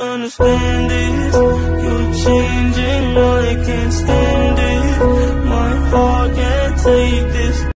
understand this. You're changing, I can't stand it. My heart can't take